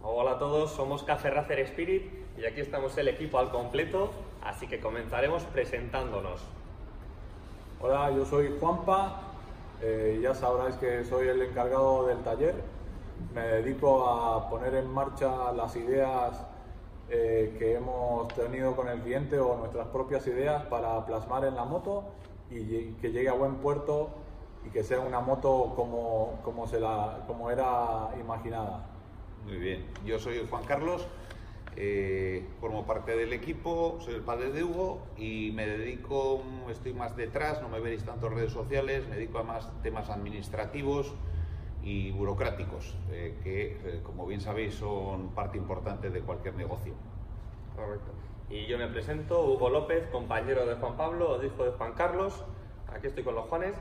Hola a todos, somos Cafe Racer Spirit y aquí estamos el equipo al completo, así que comenzaremos presentándonos. Hola, yo soy Juanpa, ya sabráis que soy el encargado del taller. Me dedico a poner en marcha las ideas que hemos tenido con el cliente o nuestras propias ideas para plasmar en la moto y que llegue a buen puerto y que sea una moto como era imaginada. Muy bien, yo soy Juan Carlos, formo parte del equipo, soy el padre de Hugo y me dedico, estoy más detrás, no me veréis tanto en redes sociales, me dedico a más temas administrativos y burocráticos, que como bien sabéis son parte importante de cualquier negocio. Correcto. Y yo me presento, Hugo López, compañero de Juan Pablo, hijo de Juan Carlos, aquí estoy con los Juanes.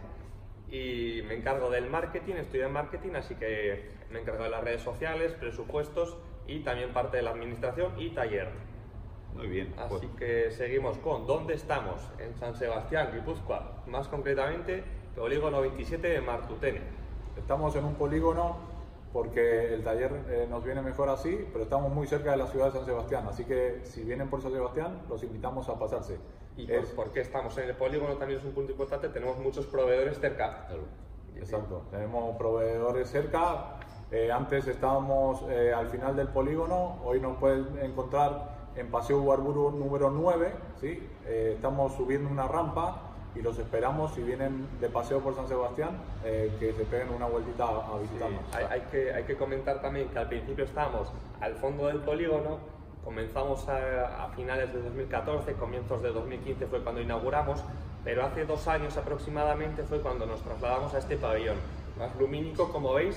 Y me encargo del marketing, estudio en marketing, así que me encargo de las redes sociales, presupuestos y también parte de la administración y taller. Muy bien. Así que seguimos con ¿dónde estamos? En San Sebastián, Guipúzcoa, más concretamente polígono 27 de Martutene. Estamos en un polígono porque el taller nos viene mejor así, pero estamos muy cerca de la ciudad de San Sebastián, así que si vienen por San Sebastián los invitamos a pasarse. ¿Y por qué estamos en el polígono? También es un punto importante, tenemos muchos proveedores cerca. Exacto, tenemos proveedores cerca, antes estábamos al final del polígono, hoy nos pueden encontrar en Paseo Ubarburu número 9, ¿sí? Estamos subiendo una rampa y los esperamos si vienen de paseo por San Sebastián, que se peguen una vueltita a visitarnos. Sí, hay que comentar también que al principio estábamos al fondo del polígono. Comenzamos a finales de 2014, comienzos de 2015 fue cuando inauguramos, pero hace 2 años aproximadamente fue cuando nos trasladamos a este pabellón, más lumínico como veis,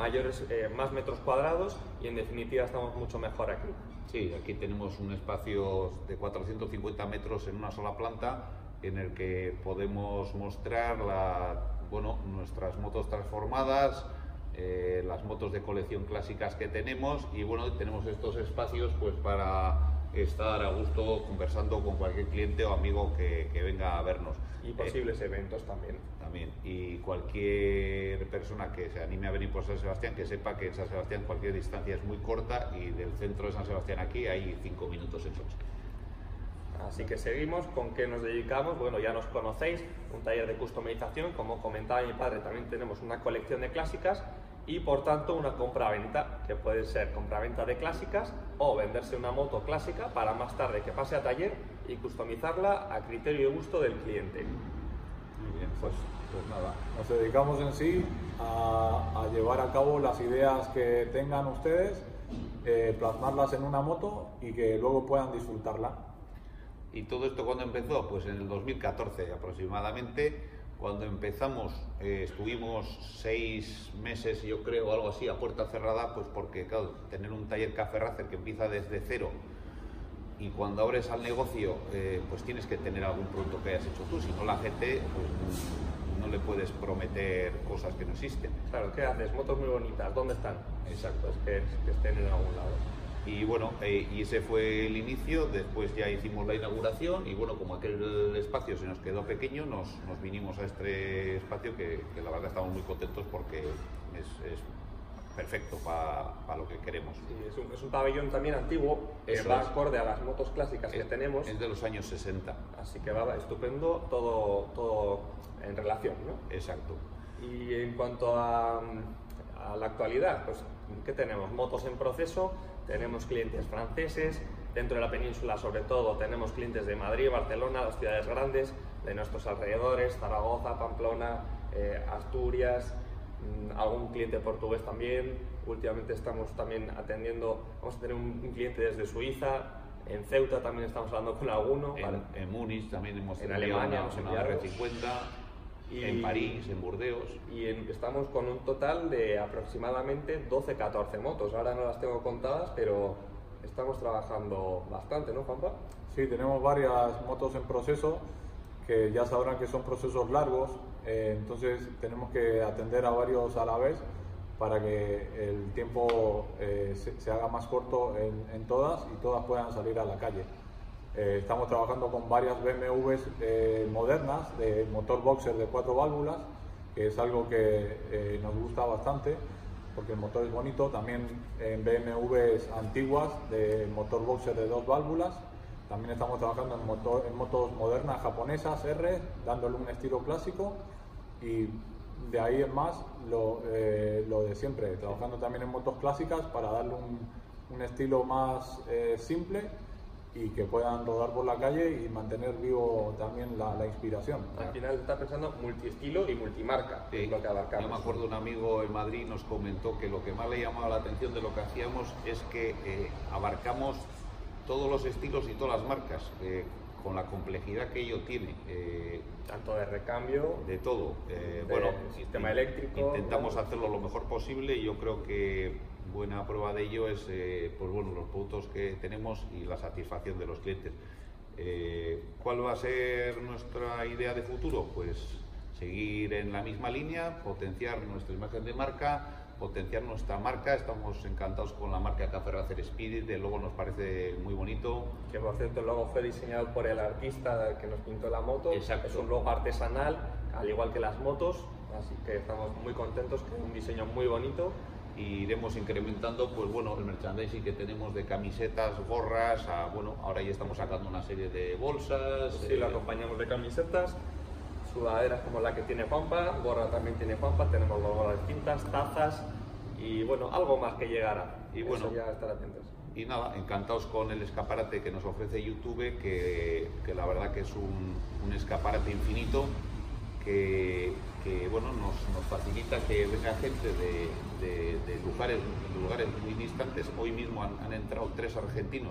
más metros cuadrados y en definitiva estamos mucho mejor aquí. Sí, aquí tenemos un espacio de 450 metros en una sola planta en el que podemos mostrar nuestras motos transformadas, las motos de colección clásicas que tenemos y bueno, tenemos estos espacios pues para estar a gusto conversando con cualquier cliente o amigo que venga a vernos. Y posibles eventos también. También. Y cualquier persona que se anime a venir por San Sebastián, que sepa que en San Sebastián cualquier distancia es muy corta y del centro de San Sebastián aquí hay 5 minutos en coche. Así que seguimos, ¿con qué nos dedicamos? Bueno, ya nos conocéis, un taller de customización, como comentaba mi padre, también tenemos una colección de clásicas y por tanto una compra-venta, que puede ser compra-venta de clásicas o venderse una moto clásica para más tarde que pase a taller y customizarla a criterio y gusto del cliente. Muy bien, pues nada. Nos dedicamos en sí a llevar a cabo las ideas que tengan ustedes, plasmarlas en una moto y que luego puedan disfrutarla. ¿Y todo esto cuándo empezó? Pues en el 2014 aproximadamente. Cuando empezamos estuvimos 6 meses, yo creo, algo así, a puerta cerrada, pues porque claro, tener un taller Cafe Racer que empieza desde cero y cuando abres al negocio pues tienes que tener algún producto que hayas hecho tú, si no la gente pues no le puedes prometer cosas que no existen. Claro, ¿qué haces? Motos muy bonitas, ¿dónde están? Exacto. Pues que estén en algún lado. Y bueno, y ese fue el inicio, después ya hicimos la inauguración y bueno, como aquel espacio se nos quedó pequeño, nos vinimos a este espacio que la verdad estamos muy contentos porque es perfecto para lo que queremos. Sí, es un pabellón también antiguo, va acorde a las motos clásicas que tenemos. Es de los años 60. Así que va estupendo, todo en relación, ¿no? Exacto. Y en cuanto a la actualidad, pues ¿qué tenemos? Motos en proceso. Tenemos clientes franceses, dentro de la península sobre todo tenemos clientes de Madrid, Barcelona, las ciudades grandes, de nuestros alrededores, Zaragoza, Pamplona, Asturias, algún cliente portugués también. Últimamente estamos también atendiendo, vamos a tener un cliente desde Suiza, en Ceuta también estamos hablando con alguno. En Múnich también hemos en Alemania, una R50. En París, en Burdeos. Y estamos con un total de aproximadamente 12-14 motos. Ahora no las tengo contadas, pero estamos trabajando bastante, ¿no, Juanpa? Sí, tenemos varias motos en proceso, que ya sabrán que son procesos largos, entonces tenemos que atender a varios a la vez para que el tiempo se haga más corto en todas y todas puedan salir a la calle. Estamos trabajando con varias BMWs modernas de motor boxer de 4 válvulas, que es algo que nos gusta bastante, porque el motor es bonito, también en BMWs antiguas de motor boxer de 2 válvulas. También estamos trabajando en motos modernas japonesas R, dándole un estilo clásico, y de ahí en más lo de siempre, trabajando también en motos clásicas para darle un estilo más simple y que puedan rodar por la calle y mantener vivo también la inspiración. Al final está pensando multiestilo y multimarca, Sí. lo que abarcamos. Yo me acuerdo, un amigo en Madrid nos comentó que lo que más le llamaba la atención de lo que hacíamos es que abarcamos todos los estilos y todas las marcas, con la complejidad que ello tiene. Tanto de recambio, De todo. sistema eléctrico. Intentamos hacerlo lo mejor posible, y yo creo que buena prueba de ello es los productos que tenemos y la satisfacción de los clientes. ¿Cuál va a ser nuestra idea de futuro? Pues seguir en la misma línea, potenciar nuestra imagen de marca, potenciar nuestra marca. Estamos encantados con la marca Café Racer Spirit, el logo nos parece muy bonito. Que por cierto el logo fue diseñado por el artista que nos pintó la moto. Exacto. Es un logo artesanal, al igual que las motos, así que estamos muy contentos, que es un diseño muy bonito. Y iremos incrementando el merchandising que tenemos de camisetas, gorras, ahora ya estamos sacando una serie de bolsas. Sí, lo acompañamos de camisetas, sudaderas como la que tiene Juanpa, gorra también tiene Juanpa, tenemos gorras distintas, tazas y algo más que llegará. Y eso ya estar atentos. Y nada, encantados con el escaparate que nos ofrece YouTube, que la verdad que es un escaparate infinito, que nos facilita que venga gente de lugares muy distantes. Hoy mismo han entrado 3 argentinos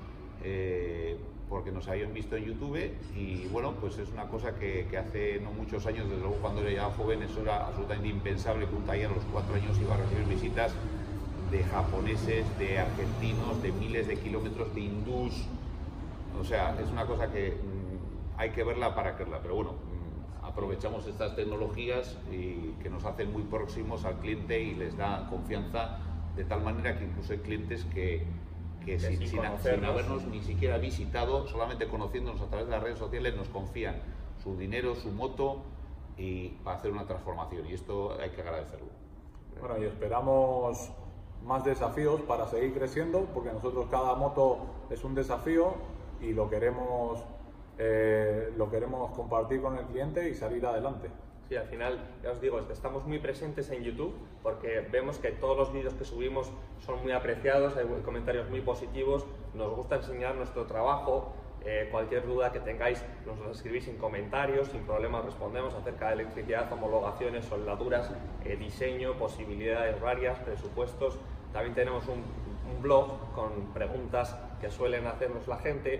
porque nos habían visto en YouTube, y pues es una cosa que hace no muchos años, desde luego cuando era ya joven, eso era absolutamente impensable, que un taller a los 4 años iba a recibir visitas de japoneses, de argentinos, de miles de kilómetros, de hindús. O sea, es una cosa que hay que verla para creerla, pero aprovechamos estas tecnologías y que nos hacen muy próximos al cliente y les da confianza, de tal manera que incluso hay clientes que sin habernos ni siquiera visitado, solamente conociéndonos a través de las redes sociales, nos confían su dinero, su moto, y para hacer una transformación, y esto hay que agradecerlo. Bueno, y esperamos más desafíos para seguir creciendo, porque nosotros cada moto es un desafío y lo queremos compartir con el cliente y salir adelante. Sí, al final, ya os digo, estamos muy presentes en YouTube porque vemos que todos los vídeos que subimos son muy apreciados, hay comentarios muy positivos, nos gusta enseñar nuestro trabajo. Cualquier duda que tengáis nos lo escribís en comentarios, sin problemas respondemos acerca de electricidad, homologaciones, soldaduras, diseño, posibilidades varias, presupuestos. También tenemos un blog con preguntas que suelen hacernos la gente,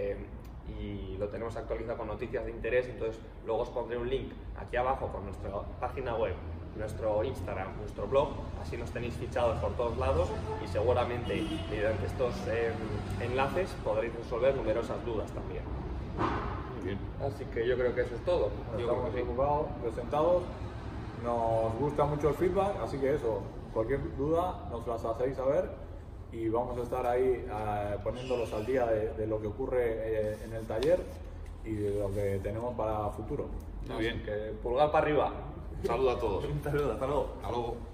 y lo tenemos actualizado con noticias de interés. Entonces luego os pondré un link aquí abajo con nuestra página web, nuestro Instagram, nuestro blog, así nos tenéis fichados por todos lados, y seguramente mediante estos enlaces podréis resolver numerosas dudas también. Muy bien. Así que yo creo que eso es todo. Estamos preocupados, presentados, nos gusta mucho el feedback, así que cualquier duda nos las hacéis saber, y vamos a estar ahí poniéndolos al día de lo que ocurre en el taller y de lo que tenemos para futuro. Muy bien. Que pulgar para arriba. Un saludo a todos. Un saludo, hasta luego. Hasta luego.